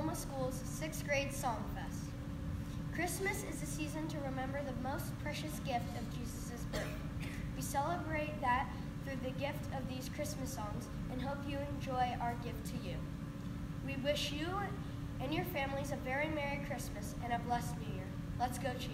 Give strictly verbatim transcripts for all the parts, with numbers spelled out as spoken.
Palma School's sixth grade Song Fest. Christmas is a season to remember the most precious gift of Jesus' birth. We celebrate that through the gift of these Christmas songs and hope you enjoy our gift to you. We wish you and your families a very Merry Christmas and a blessed New Year. Let's go, Chieftains.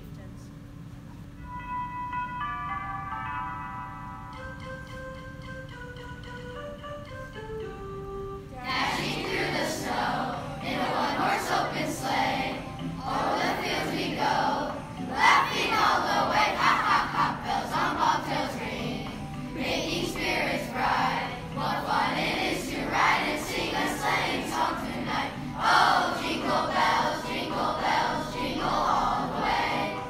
Dashing through the snow in a one-horse open sleigh, over the fields we go, laughing all the way. Ha ha ha! Bells on bobtails ring, making spirits bright. What fun it is to ride and sing a sleighing song tonight! Oh, jingle bells, jingle bells, jingle all the way.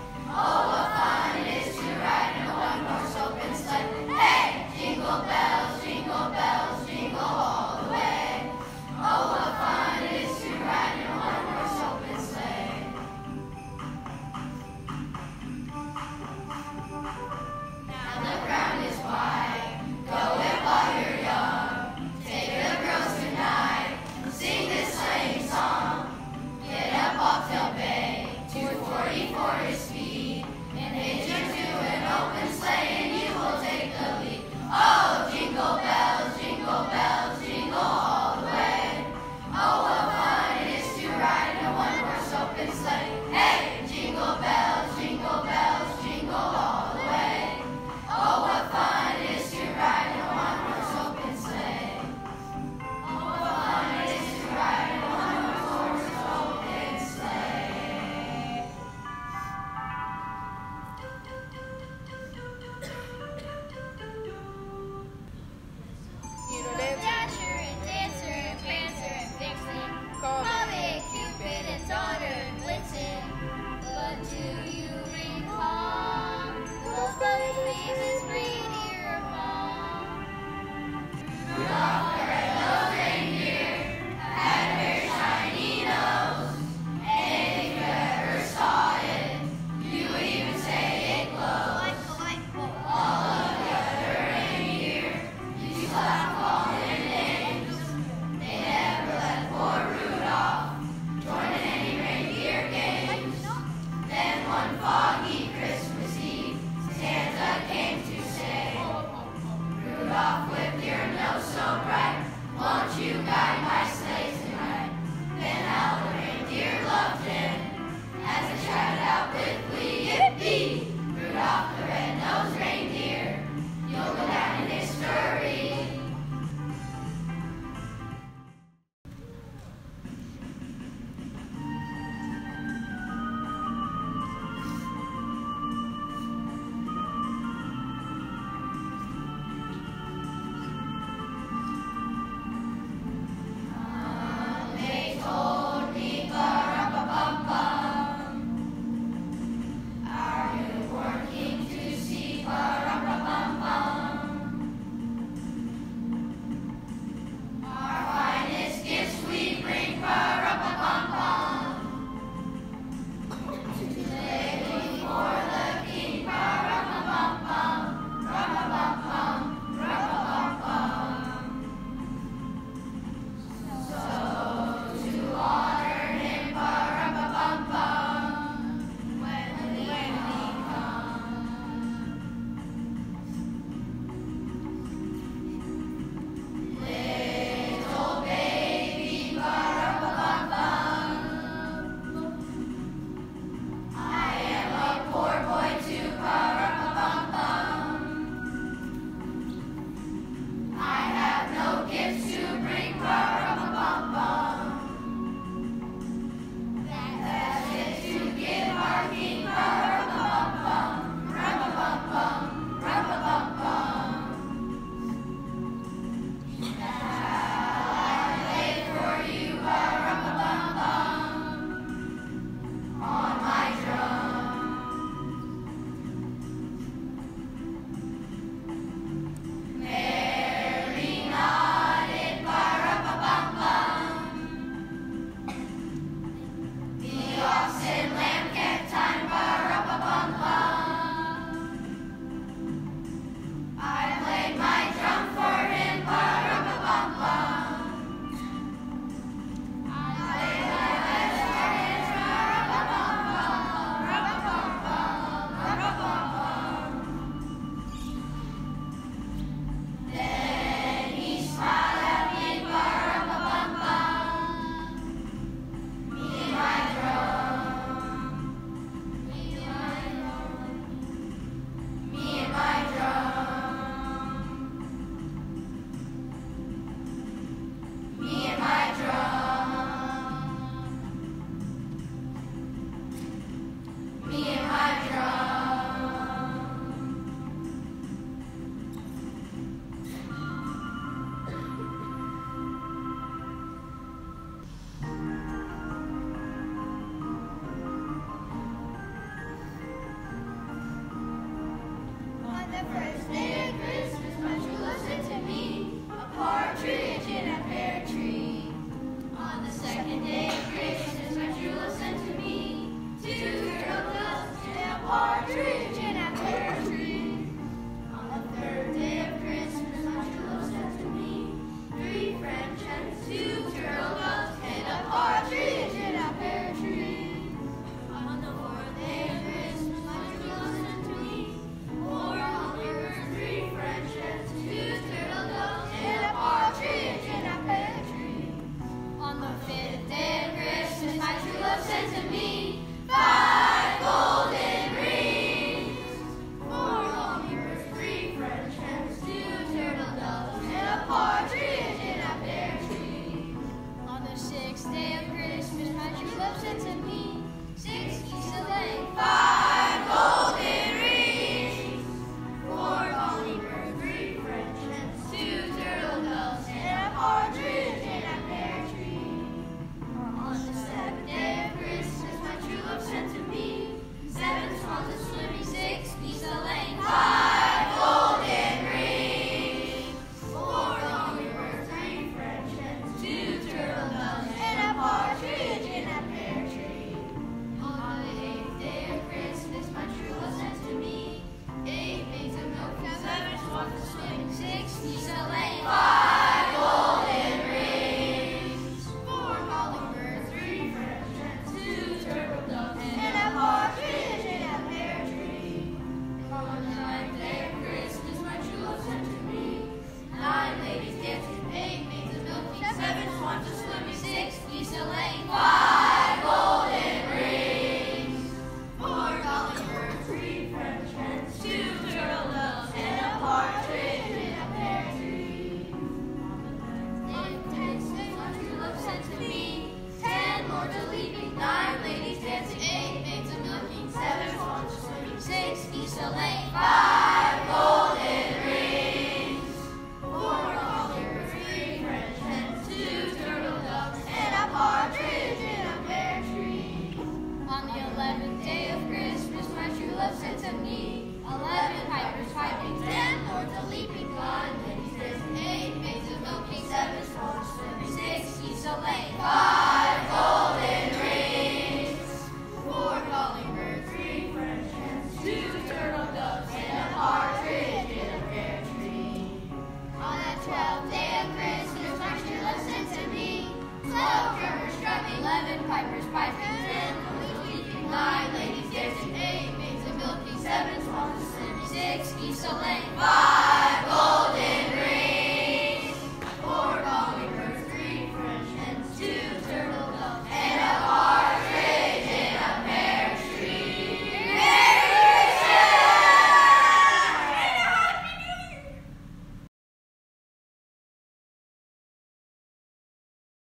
pipers piping.